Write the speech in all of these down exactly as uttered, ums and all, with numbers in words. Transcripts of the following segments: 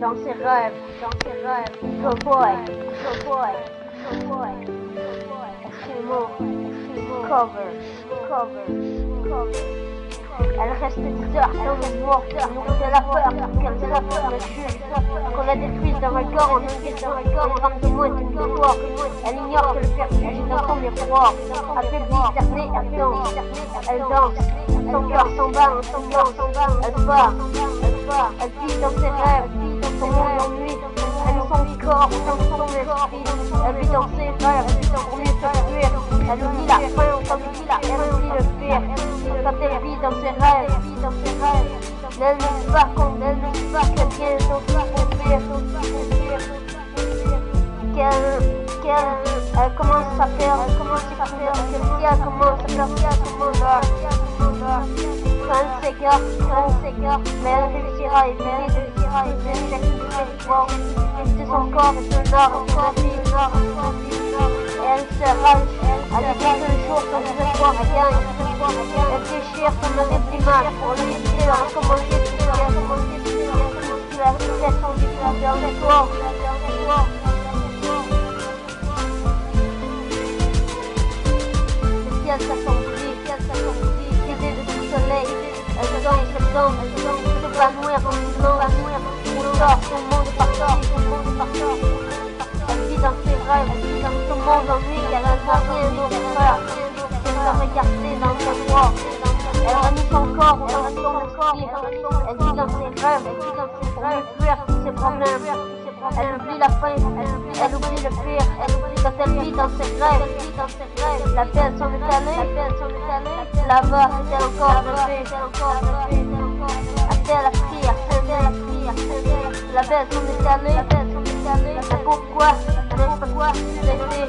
dans ses rêves, dans ses rêves, cowboy, cowboy, cowboy, cowboy, Eskimo, Eskimo, cover, cover, cover. Elle reste dix heures dans le noir, nourrie de la peur, qu'elle soit peur, le chute, qu'on la détruise dans un corps, on détruise dans un corps, une rame de moins qu'une victoire. Elle ignore que le perdu est dans son miroir, affaiblie, cernée, elle danse, elle danse, son cœur s'en bat, son cœur s'en bat, elle bat, elle bat, elle vit dans ses rêves, son monde ennui, elle vit son corps, dans son esprit, elle vit dans ses rêves, pour mieux se fuir, elle oublie la fin, comme il dit la haine, elle oublie le pire. Quand elle vit dans ses rêves, dans ses rêves, elle ne se bat contre, elle ne se bat que bien d'autres pour pire, qu'elle, qu'elle, elle commence à perdre, elle commence à perdre, que si elle commence à perdre, si elle commence à perdre, quand elle s'égare, quand elle s'égare, mais elle réussira à éviter, réussira à éviter chaque espoir, éviter son corps et son art, son vie, son art, son vie, et elle se rage, elle évite le jour quand les espoirs gagnent. Elle déchire son horrible image pour lui éviter de recommencer tout ce qu'elle a recommencé, tout la situation du corps, la dernière fois, la dernière fois. Le ciel s'assombrit, le ciel s'assombrit, l'idée de tout soleil, elle danse, elle danse, elle danse, elle s'épanouir dans le silence, elle sort, son monde est parti, son monde est parti. Elle vit dans ses rêves, elle vit dans son monde ennui, qu'elle a rien d'autre à faire. Elle regarder dans sa voix, elle remet son corps dans son esprit, elle vit dans ses rêves, elle vit dans ses rêves, fuir tous ses problèmes, elle oublie la faim, elle oublie le pire, elle oublie quand elle vit dans ses rêves, elle vit dans ses rêves, la belle s'en est allée, la belle s'en est allée, là-bas, est-elle encore rêvée, est-elle encore rêvée, a-t-elle appris, a-t-elle appris, a-t-elle, la belle s'en est allée, la belle s'en est allée, mais pourquoi, n'est-ce pas quoi, l'été,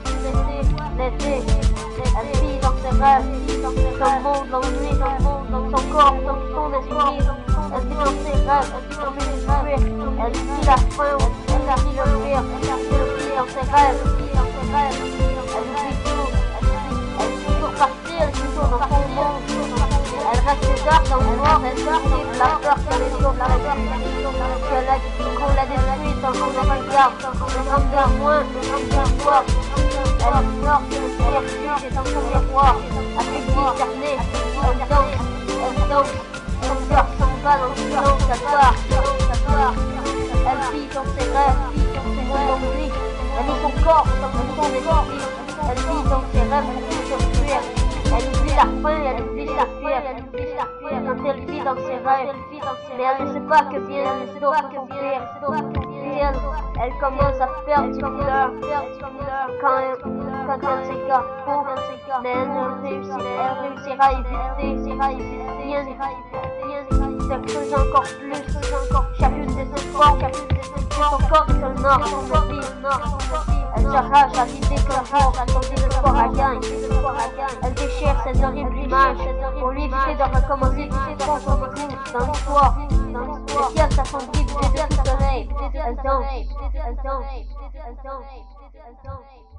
l'été, l'été, elle vit dans ses rêves, son monde l'ennui, son monde, dans son corps, dans son esprit, elle vit dans ses rêves, elle vit dans ses rêves, elle vit la faim, elle vit le pire, elle vit dans ses rêves, elle vit tout, elle vit toujours partir, elle vit toujours dans son monde, elle reste des heures dans le noir, elle vit la peur que les autres la regardent, qu'on la détruise, dans qu'on la regarde, le grandeur moins, le grandeur moins. Elle ignore que le perdu est dans son miroir, affaiblie, cernée, elle danse, elle danse, son cœur s'en bat dans le silence, elle part, elle part, elle vit dans ses rêves, son monde ennui, elle met son corps dans son esprit, elle vit dans ses rêves pour se fuir, elle oublie la faim, elle oublie la fuir, elle oublie la fuir, quand elle vit dans ses rêves, mais elle ne sait pas que bien les autres font pire, elle, elle commence à perdre du couleur, quand elle, quand elle s'égare trop, mais elle ne réussit, elle réussira à éviter, réussira à éviter, rien, rien, se creuse encore plus, encore chacune des espoirs, chacune des espoirs, son corps est un or, son vie, elle s'arrache à l'idée qu'un jour, son désespoir à gagne, elle déchire ses horribles images, pour lui éviter de recommencer, son son dans l'histoire, le ciel s'assombrit, l'idée du soleil, elle danse, elle danse, elle danse, elle danse.